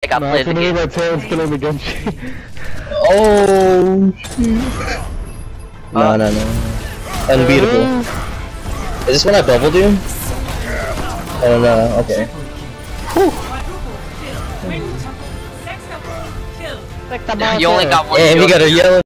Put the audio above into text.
got played the game. That Tails killing the Genji. Oh. No. Unbeatable. Is this when I bubbled you? Oh no. Okay. You only got one. Yeah, he got a yellow.